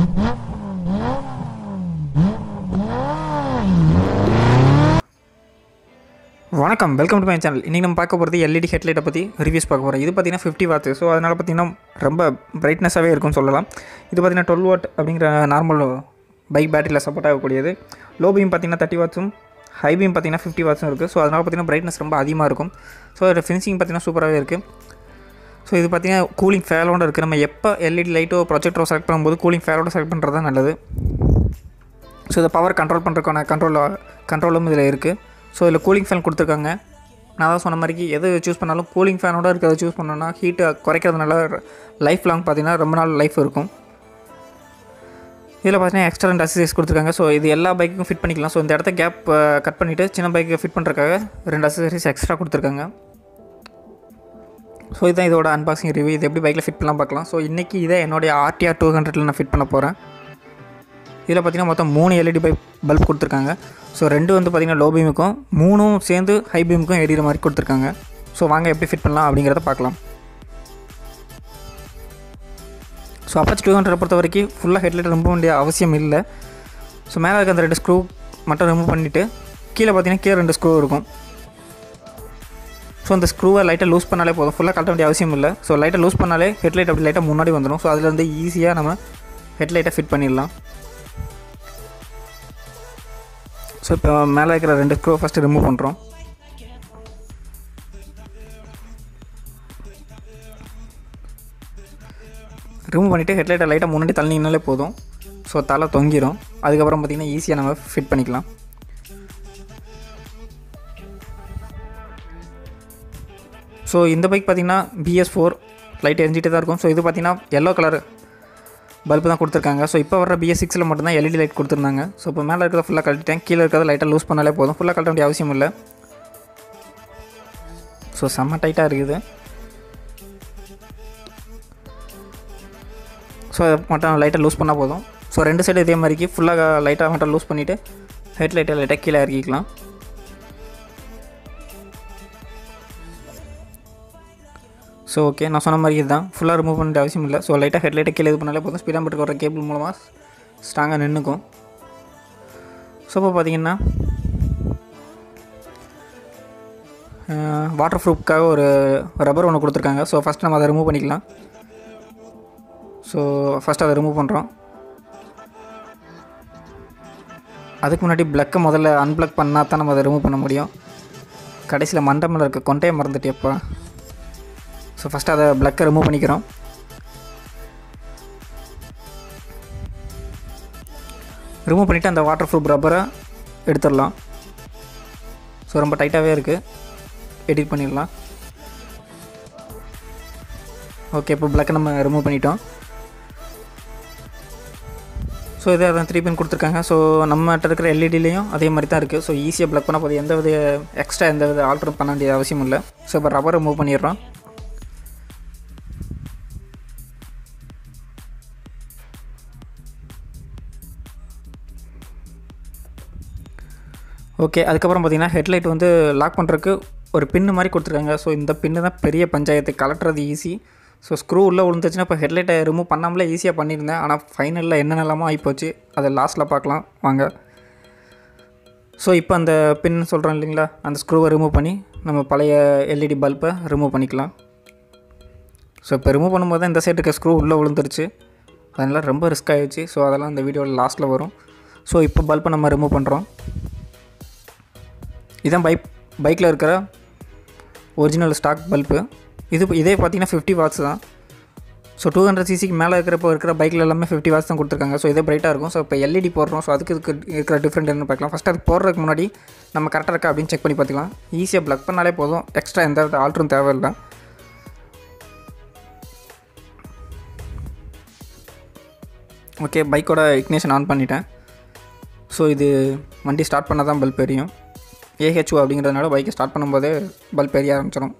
வணக்கம், welcome to my channel. இன்றைக்கி நம்ம பார்க்க போகிறது எல்இடி ஹெட்லைட்டை பற்றி ரிவ்யூஸ் பார்க்க போகிறோம். இது பார்த்திங்கன்னா 50 வாட்ஸ். ஸோ அதனால் பார்த்திங்கன்னா ரொம்ப பிரைட்னஸாகவே இருக்கும்னு சொல்லலாம். இது பார்த்திங்கன்னா 12 வாட் அப்படிங்கிற நார்மல் பைக் பேட்டரியில் சப்போர்ட் ஆகக்கூடியது. லோ பீம் பார்த்திங்கன்னா 30 வாட்ஸும், ஹை பீம் பார்த்திங்கன்னா 50 வாட்ஸும் இருக்குது. ஸோ அதனால் பார்த்திங்கன்னா பிரைட்னஸ் ரொம்ப அதிகமாக இருக்கும். ஸோ அதோட ஃபினிஷிங் பார்த்திங்கன்னா சூப்பராகவே இருக்குது. ஸோ இது பார்த்திங்கன்னா கூலிங் ஃபேனோடு இருக்குது. நம்ம எப்போ எல்இடி லைட்டோ ப்ரொஜெக்டரோ செலக்ட் பண்ணும்போது கூலிங் ஃபேனோட செலக்ட் பண்ணுறது தான் நல்லது. ஸோ இதை பவர் கண்ட்ரோல் பண்ணுறதுக்கான கண்ட்ரோலும் இதில் இருக்குது. ஸோ இதில் கூலிங் ஃபேன் கொடுத்துருக்காங்க. நான் தான் சொன்ன மாதிரி எது சூஸ் பண்ணாலும் கூலிங் ஃபேனோட இருக்கிறத சூஸ் பண்ணோன்னா ஹீட்டை குறைக்கிறதுனால லைஃப் லாங் பார்த்திங்கன்னா ரொம்ப நாள் லைஃப் இருக்கும். இதில் பார்த்தீங்கன்னா எக்ஸ்ட்ரா 2 அக்சசரிஸ் கொடுத்துருக்காங்க. ஸோ இது எல்லா பைக்குக்கும் ஃபிட் பண்ணிக்கலாம். ஸோ இந்த இடத்த கேப் கட் பண்ணிவிட்டு சின்ன பைக்கு ஃபிட் பண்ணுறதுக்காக 2 அக்சசரிஸ் எக்ஸ்ட்ரா கொடுத்துருக்காங்க. ஸோ இதுதான் இதோட அன்பாக்சிங் ரிவ்யூ. இது எப்படி பைக்கில் ஃபிட் பண்ணலாம் பார்க்கலாம். ஸோ இன்றைக்கி இதை என்னுடைய RTR 200 நான் ஃபிட் பண்ண போகிறேன். இதில் பார்த்திங்கன்னா மொத்தம் 3 எல்இடி பல்ப் கொடுத்துருக்காங்க. ஸோ 2 வந்து பார்த்திங்கன்னா லோ பீமுக்கும் 3 சேர்ந்து ஹை பீமுக்கும் எரியிற மாதிரி கொடுத்துருக்காங்க. ஸோ வாங்க எப்படி ஃபிட் பண்ணலாம் அப்படிங்கிறத பார்க்கலாம். ஸோ அப்பாச்சி 200 பொறுத்த வரைக்கும் ஃபுல்லாக ஹெட்லைட் ரொம்ப வேண்டிய அவசியம் இல்லை. ஸோ மேலே இருக்க அந்த 2 ஸ்க்ரூ மட்டும் ரிமூவ் பண்ணிவிட்டு கீழே பார்த்திங்கன்னா கீழே 2 ஸ்க்ரூ இருக்கும். ஸோ அந்த ஸ்க்ரூவை லைட்டாக லூஸ் பண்ணாலே போதும். ஃபுல்லாக கட்ட வேண்டிய அவசியம் இல்லை. ஸோ லைட்டாக லூஸ் பண்ணாலே ஹெட்லைட் அப்படி லைட்டாக முன்னாடி வந்துடும். ஸோ அதில் வந்து ஈஸியாக நம்ம ஹெட்லைட்டை ஃபிட் பண்ணிடலாம். ஸோ இப்போ மேலே இருக்கிற 2 ஸ்க்ரூ ஃபஸ்ட்டு ரிமூவ் பண்ணுறோம். ரிமூவ் பண்ணிவிட்டு ஹெட்லைட்டை லைட்டாக முன்னாடி தள்ளினாலே போதும். ஸோ தலை தொங்கிடும். அதுக்கப்புறம் பார்த்திங்கன்னா ஈஸியாக நம்ம ஃபிட் பண்ணிக்கலாம். ஸோ இந்த பைக் பார்த்திங்கன்னா BS4 லைட் எரிஞ்சிட்டே தான் இருக்கும். ஸோ இது பார்த்திங்கன்னா எல்லோ கலர் பல்பு தான் கொடுத்துருக்காங்க. ஸோ இப்போ வர BS6 மட்டும்தான் எல்இடி லைட் கொடுத்துருந்தாங்க. ஸோ இப்போ மேலே இருக்கிறத ஃபுல்லாக கழட்டிட்டேன். கீழே இருக்கிறத லைட்டாக லூஸ் பண்ணாலே போதும். ஃபுல்லாக கழட்ட வேண்டிய அவசியம் இல்லை. ஸோ செம்ம டைட்டாக இருக்குது. ஸோ அதை மட்டும் லைட்டாக லூஸ் பண்ணால் போதும். ஸோ 2 சைடு இதே மாதிரிக்கு ஃபுல்லாக லைட்டாக மட்டும் லூஸ் பண்ணிவிட்டு ஹெட்லைட்டை லைட்டாக கீழே இறக்கிக்கலாம். ஸோ ஓகே, நான் சொன்ன மாதிரி இதுதான். ஃபுல்லாக ரிமூவ் பண்ண அவசியம் இல்லை. ஸோ லைட்டாக ஹெட்லைட்டை கீழே இது பண்ணாலே போதும். ஸ்பீடாக மீட்டருக்கு வர கேபிள் மூலமாக ஸ்ட்ராங்காக நின்றுக்கும். ஸோ இப்போ பார்த்திங்கன்னா வாட்டர் ப்ரூஃப்காக ஒரு ரப்பர் ஒன்று கொடுத்துருக்காங்க. ஸோ ஃபஸ்ட் நம்ம அதை ரிமூவ் பண்ணிக்கலாம். ஸோ ஃபஸ்ட் அதை ரிமூவ் பண்ணுறோம். அதுக்கு முன்னாடி ப்ளக்கை முதல்ல அன்ப்ளக் பண்ணால் தான் நம்ம அதை ரிமூவ் பண்ண முடியும். கடைசியில் மண்டமில் இருக்க கொண்டையை மறந்துட்டேப்பா. ஸோ ஃபஸ்ட்டு அதை ப்ளக்கை ரிமூவ் பண்ணிக்கிறோம். ரிமூவ் பண்ணிவிட்டு அந்த வாட்டர் ப்ரூஃப் ரப்பரை எடுத்துடலாம். ஸோ ரொம்ப டைட்டாகவே இருக்குது. எடிட் பண்ணிடலாம். ஓகே, இப்போ ப்ளக்கை நம்ம ரிமூவ் பண்ணிட்டோம். ஸோ இதை அதான் 3 பின் கொடுத்துருக்காங்க. ஸோ நம்மகிட்ட இருக்கிற எல்இடிலையும் அதே மாதிரி தான் இருக்குது. ஸோ ஈஸியாக ப்ளக் பண்ண போது எந்த வித எக்ஸ்ட்ரா எந்த வித ஆல்ட்ரு பண்ண வேண்டிய அவசியம் இல்லை. ஸோ இப்போ ரப்பர் ரிமூவ் பண்ணிடுறோம். ஓகே, அதுக்கப்புறம் பார்த்திங்கன்னா ஹெட்லைட் வந்து லாக் பண்ணுறதுக்கு ஒரு பின்னு மாதிரி கொடுத்துருக்காங்க. ஸோ இந்த பின்னு தான் பெரிய பஞ்சாயத்து. கலட்டுறது ஈஸி. ஸோ ஸ்க்ரூ உள்ளே விழுந்துச்சுன்னா இப்போ ஹெட்லைட்டை ரிமூவ் பண்ணாமலே ஈஸியாக பண்ணியிருந்தேன். ஆனால் ஃபைனலில் என்னென்னலாமோ ஆகிப்போச்சு. அதை லாஸ்ட்டில் பார்க்கலாம் வாங்க. ஸோ இப்போ அந்த பின் சொல்கிறோம் இல்லைங்களா, அந்த ஸ்க்ரூவை ரிமூவ் பண்ணி நம்ம பழைய எல்இடி பல்பை ரிமூவ் பண்ணிக்கலாம். ஸோ இப்போ ரிமூவ் பண்ணும்போது தான் இந்த சைடு இருக்க ஸ்க்ரூ உள்ளே விழுந்துருச்சு. அதனால் ரொம்ப ரிஸ்க் ஆகிடுச்சு. ஸோ அதெல்லாம் இந்த வீடியோவில் லாஸ்ட்டில் வரும். ஸோ இப்போ பல்பை நம்ம ரிமூவ் பண்ணுறோம். இதுதான் பைக்கில் இருக்கிற ஒரிஜினல் ஸ்டாக் பல்பு. இதே பார்த்திங்கன்னா 50 வாட்ஸ் தான். ஸோ 200cc மேலே இருக்கிற பைக்கில் எல்லாமே 50 வாட்ஸ் தான் கொடுத்துருக்காங்க. ஸோ இதே பிரைட்டாக இருக்கும். ஸோ இப்போ எல்இடி போடுறோம். ஸோ அதுக்கு இருக்கிற டிஃப்ரெண்ட் என்னன்னு பார்க்கலாம். ஃபஸ்ட்டு அது போடுறதுக்கு முன்னாடி நம்ம கரெக்டாக இருக்கா அப்படின்னு செக் பண்ணி பார்த்துக்கலாம். ஈஸியாக ப்ளக் பண்ணாலே போதும். எக்ஸ்ட்ரா எந்த ஆல்ட்ரும் தேவையில்லை. ஓகே, பைக்கோட இக்னேஷன் ஆன் பண்ணிட்டேன். ஸோ இது வண்டி ஸ்டார்ட் பண்ணால் தான் பல்ப் எரியும். AHO அப்படிங்கிறதுனால பைக்கை ஸ்டார்ட் பண்ணும்போதே பல்ப் எரிய ஆரம்பிச்சிடும்.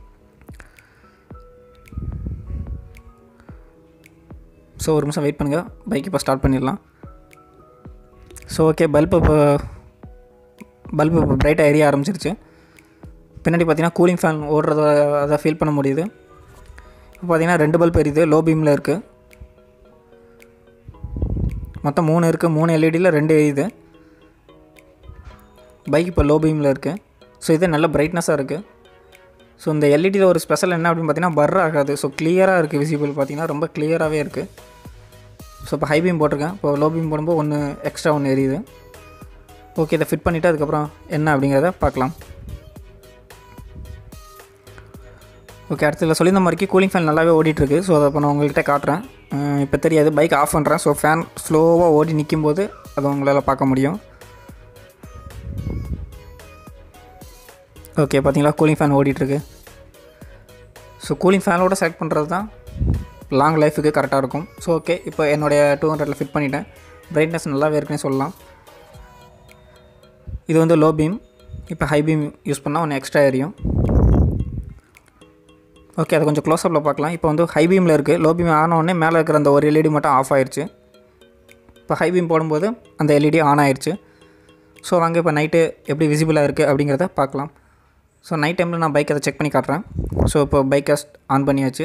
ஸோ ஒரு நிமிஷம் வெயிட் பண்ணுங்கள். பைக் இப்போ ஸ்டார்ட் பண்ணிடலாம். ஸோ ஓகே, பல்பு இப்போ பிரைட்டாக எரிய ஆரம்பிச்சிருச்சு. பின்னாடி பார்த்திங்கன்னா கூலிங் ஃபேன் ஓடுறத அதை ஃபீல் பண்ண முடியுது. இப்போ பார்த்திங்கன்னா 2 பல்ப் எரியுது. லோ பீமில் இருக்குது. மொத்தம் 3 இருக்குது. 3 எல்இடியில் 2 எரியுது. பைக் இப்போ லோ பீமில் இருக்குது. ஸோ இது நல்ல பிரைட்னஸாக இருக்குது. ஸோ இந்த எல்இடியில் ஒரு ஸ்பெஷல் என்ன அப்படின்னு பார்த்தீங்கன்னா பர் ஆகாது. ஸோ கிளியராக இருக்குது. விசிபிள் பார்த்தீங்கன்னா ரொம்ப கிளியராகவே இருக்குது. ஸோ இப்போ ஹை பீம் போட்டிருக்கேன். இப்போ லோ பீம் போடும்போது ஒன்று எக்ஸ்ட்ரா ஒன்று எரியுது. ஓகே, இதை ஃபிட் பண்ணிவிட்டு அதுக்கப்புறம் என்ன அப்படிங்கிறத பார்க்கலாம். ஓகே, அடுத்ததில் சொல்லியிருந்த மாதிரிக்கு கூலிங் ஃபேன் நல்லாவே ஓடிட்டுருக்கு. ஸோ அதை இப்போ நான் உங்கள்கிட்ட காட்டுறேன். இப்போ தெரியாது, பைக் ஆஃப் பண்ணுறேன். ஸோ ஃபேன் ஸ்லோவாக ஓடி நிற்கும்போது அதை உங்களால் பார்க்க முடியும். ஓகே, பார்த்தீங்களா கூலிங் ஃபேன் ஓடிட்டுருக்கு. ஸோ கூலிங் ஃபேனோட செலக்ட் பண்ணுறது தான் லாங் லைஃபுக்கு கரெக்டாக இருக்கும். ஸோ ஓகே, இப்போ என்னுடைய 200 ஃபிட் பண்ணிட்டேன். பிரைட்னஸ் நல்லாவே இருக்குன்னு சொல்லலாம். இது வந்து லோ பீம். இப்போ ஹை பீம் யூஸ் பண்ணால் ஒன்று எக்ஸ்ட்ரா எரியும். ஓகே, அதை கொஞ்சம் க்ளோஸ்அப்பில் பார்க்கலாம். இப்போ வந்து ஹை பீமில் இருக்குது. லோ பீம் ஆனோடனே மேலே இருக்கிற அந்த ஒரு எல்இடி மட்டும் ஆஃப் ஆயிடுச்சு. இப்போ ஹை பீம் போடும்போது அந்த எல்இடி ஆன் ஆயிடுச்சு. ஸோ வாங்க இப்போ நைட்டு எப்படி விசிபிளாக இருக்குது அப்படிங்கிறத பார்க்கலாம். ஸோ நைட் டைமில் நான் பைக் அதை செக் பண்ணி காட்டுறேன். ஸோ இப்போ பைக்கை ஆன் பண்ணியாச்சு.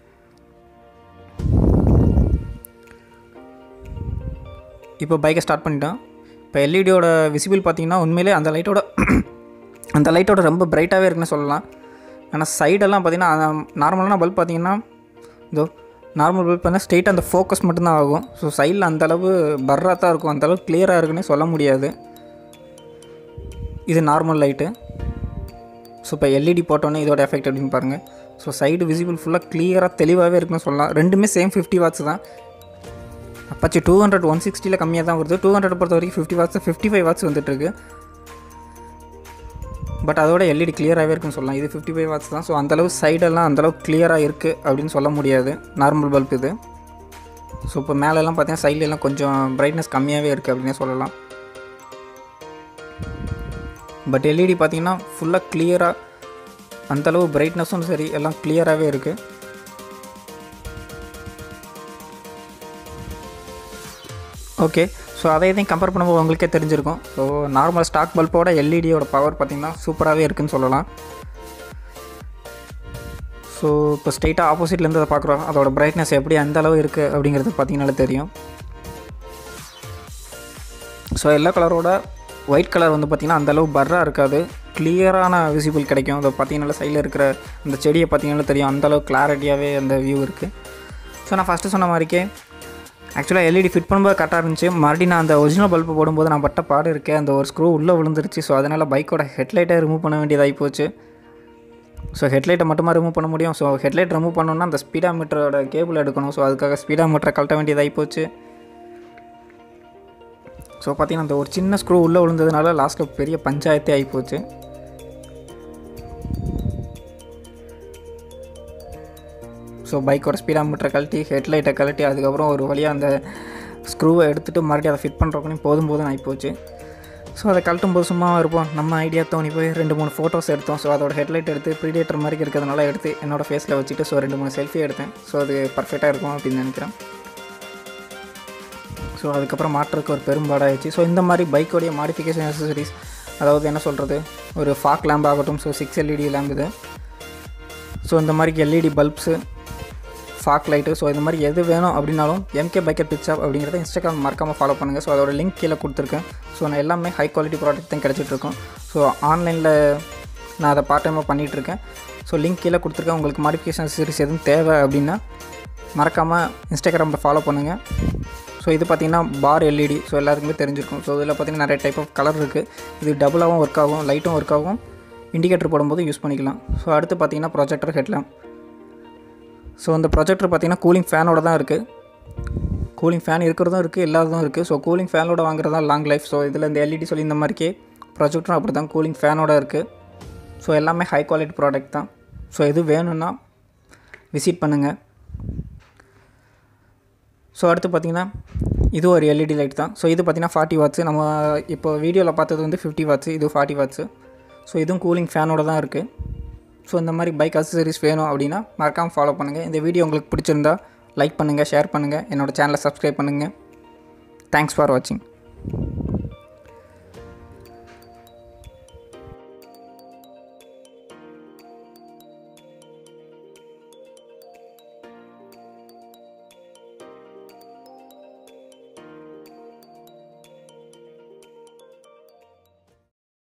இப்போ பைக்கை ஸ்டார்ட் பண்ணிட்டேன். இப்போ எல்இடியோட விசிபிள் பார்த்திங்கன்னா உண்மையிலே அந்த லைட்டோட ரொம்ப பிரைட்டாகவே இருக்குன்னு சொல்லலாம். ஆனால் சைடெல்லாம் பார்த்திங்கன்னா நார்மலான பல்ப் பார்த்திங்கன்னா இதோ நார்மல் பல்ப் பார்த்தா ஸ்ட்ரெயிட்டாக அந்த ஃபோக்கஸ் மட்டும்தான் ஆகும். ஸோ சைடில் அந்தளவு பர்ராக தான் இருக்கும். அந்தளவு கிளியராக இருக்குன்னு சொல்ல முடியாது. இது நார்மல் லைட்டு. ஸோ இப்போ எல்இடி போட்டோன்னே இதோட எஃபெக்ட் அப்படின்னு பாருங்கள். ஸோ சைடு விசிபிள் ஃபுல்லாக கிளியராக தெளிவாகவே இருக்குன்னு சொல்லலாம். ரெண்டுமே சேம் 50 வாட்ஸ் தான். அப்பாச்சி 200 160 கம்மியாக தான் வருது. 200 பொறுத்த வரைக்கும் 50 வாட்ஸ் 55 வாட்ஸ் வந்துட்டுருக்கு. பட் அதோட எல்இடி கிளியராகவே இருக்குன்னு சொல்லலாம். இது 55 வாட்ஸ் தான். ஸோ அந்தளவு சைடெல்லாம் அந்தளவு கிளியராக இருக்குது அப்படின்னு சொல்ல முடியாது. நார்மல் பல்ப் இது. ஸோ இப்போ மேலெல்லாம் பார்த்தீங்கன்னா சைட்லெல்லாம் கொஞ்சம் பிரைட்னஸ் கம்மியாகவே இருக்குது அப்படின்னே சொல்லலாம். பட் எல்இடி பார்த்திங்கன்னா ஃபுல்லாக கிளியராக அந்தளவு பிரைட்னஸும் சரி எல்லாம் கிளியராகவே இருக்குது. ஓகே, ஸோ அதை இதையும் கம்பேர் பண்ணும்போது உங்களுக்கே தெரிஞ்சிருக்கும். ஸோ நார்மல் ஸ்டாக் பல்போட எல்இடியோட பவர் பார்த்திங்கன்னா சூப்பராகவே இருக்குதுன்னு சொல்லலாம். ஸோ இப்போ ஸ்ட்ரெயிட்டாக ஆப்போசிட்லேருந்து அதை பார்க்குறோம். அதோட பிரைட்னஸ் எப்படி அந்தளவு இருக்குது அப்படிங்கிறது பார்த்திங்கனாலே தெரியும். ஸோ எல்லோ கலரோட ஒயிட் கலர் வந்து பார்த்திங்கன்னா அந்தளவு பர்ராக இருக்காது. கிளியரான விசிபிள் கிடைக்கும். அதை பார்த்திங்கனால சைடில் இருக்கிற அந்த செடியை பார்த்திங்கனால தெரியும். அந்தளவு கிளாரிட்டியாகவே அந்த வியூ இருக்குது. ஸோ நான் ஃபஸ்ட்டு சொன்ன மாதிரிக்கே ஆக்சுவலாக எல்இடி ஃபிட் பண்ணும்போது கரெக்டாக இருந்துச்சு. மறுபடியும் நான் அந்த ஒரிஜினல் பல்பு போடும்போது நான் பட்ட பாடு இருக்கேன். அந்த ஒரு ஸ்க்ரூ உள்ளே விழுந்துருச்சு. ஸோ அதனால் பைக்கோட ஹெட்லைட்டை ரிமூவ் பண்ண வேண்டியதாகி போச்சு. ஸோ ஹெட்லைட்டை மட்டுமா ரிமூவ் பண்ண முடியும். ஸோ ஹெட்லைட் ரிமூவ் பண்ணணுன்னா அந்த ஸ்பீடா மீட்டரோட கேபிள் எடுக்கணும். ஸோ அதுக்காக ஸ்பீடா மீட்டரை கழட்ட வேண்டியதாகி போச்சு. ஸோ பார்த்திங்கன்னா அந்த ஒரு சின்ன ஸ்க்ரூ உள்ளே விழுந்ததுனால லாஸ்ட்டில் பெரிய பஞ்சாயத்தே ஆகிப்போச்சு. ஸோ பைக்கோட ஸ்பீடா மீட்டரை கழட்டி ஹெட்லைட்டை கழட்டி அதுக்கப்புறம் ஒரு வழியாக அந்த ஸ்க்ரூவை எடுத்துகிட்டு மறுபடியும் அதை ஃபிட் பண்ணுறப்பனையும் போதும் ஆகிப்போச்சு. ஸோ அதை கழட்டும் போது சும்மா இருப்போம். நம்ம ஐடியா தோணி போய் 2-3 ஃபோட்டோஸ் எடுத்தோம். ஸோ அதோட ஹெட்லைட் எடுத்து ப்ரீடேட்டர் மாதிரி இருக்கிறதுனால எடுத்து என்னோடய ஃபேஸில் வச்சுட்டு ஸோ 2-3 செல்ஃபி எடுத்தேன். ஸோ அது பர்ஃபெக்டாக இருக்கும் அப்படின்னு நினைக்கிறேன். ஸோ அதுக்கப்புறம் மாற்றுறதுக்கு ஒரு பெரும்பாடாகிடுச்சு. ஸோ இந்த மாதிரி பைக்கோடைய மாடிஃபிகேஷன் அக்சசரிஸ், அதாவது என்ன சொல்கிறது, ஒரு ஃபாக் லேம்ப் ஆகட்டும். ஸோ 6 எல்இடி லேம்ப் இது. ஸோ இந்த மாதிரி LED bulbs, fog light, so இந்த மாதிரி எது வேணும் அப்படின்னாலும் எம்கே பைக்கர் பிக் ஷாப் அப்படிங்கிறத இன்ஸ்டாகிராம் மறக்காமல் ஃபாலோ பண்ணுங்கள். ஸோ அதோட லிங்க் கீழே கொடுத்துருக்கேன். ஸோ நான் எல்லாமே ஹை குவாலிட்டி ப்ராடக்ட் தான் கிடச்சிட்ருக்கோம். ஸோ ஆன்லைனில் நான் அதை பார்ட் டைமாக பண்ணிகிட்ருக்கேன். ஸோ லிங்க் கீழே கொடுத்துருக்கேன். உங்களுக்கு மாடிஃபிகேஷன் சீரிஸ் எதுவும் தேவை அப்படின்னா மறக்காமல் இன்ஸ்டாகிராமில் ஃபாலோ பண்ணுங்கள். ஸோ இது பார்த்திங்கன்னா பார் எல்இடி. ஸோ எல்லாருக்குமே தெரிஞ்சிருக்கும். ஸோ இதில் பார்த்திங்கன்னா நிறைய டைப் ஆஃப் கலர் இருக்குது. இது டபுளாகவும் ஒர்க் ஆகும், லைட்டும் ஒர்க் ஆகும், இண்டிகேட்டர் போடும்போது யூஸ் பண்ணிக்கலாம். ஸோ அடுத்து பார்த்திங்கன்னா ப்ரொஜெக்டர் ஹெட்லாம்ப். ஸோ இந்த ப்ரொஜெக்டர் பார்த்திங்கன்னா கூலிங் ஃபேனோட தான் இருக்குது. கூலிங் ஃபேன் இருக்கிறதும் இருக்குது, இல்லாததும் இருக்குது. ஸோ கூலிங் ஃபேனோட வாங்குறது தான் லாங் லைஃப். ஸோ இதில் இந்த எல்இடி சொல்லி இந்த மாதிரிக்கே ப்ரொஜெக்டரும் அப்படி தான் கூலிங் ஃபேனோட இருக்குது. ஸோ எல்லாமே ஹை குவாலிட்டி ப்ராடக்ட் தான். ஸோ எது வேணும்னா விசிட் பண்ணுங்கள். ஸோ அடுத்து பார்த்திங்கன்னா இது ஒரு எல்இடி லைட் தான். ஸோ இது பார்த்திங்கன்னா 40 வாட்ஸு. நம்ம இப்போ வீடியோவில் பார்த்தது வந்து 50 வாட்ஸு, இது 40 வாட்ஸு. ஸோ இதுவும் கூலிங் ஃபேனோட தான் இருக்குது. ஸோ இந்த மாதிரி பைக் அக்சசரிஸ் வேணும் அப்படின்னா மறக்காமல் ஃபாலோ பண்ணுங்கள். இந்த வீடியோ உங்களுக்கு பிடிச்சிருந்தா லைக் பண்ணுங்கள், ஷேர் பண்ணுங்கள், என்னோடய சேனலை சப்ஸ்கிரைப் பண்ணுங்கள். தேங்க்ஸ் ஃபார் வாட்சிங்.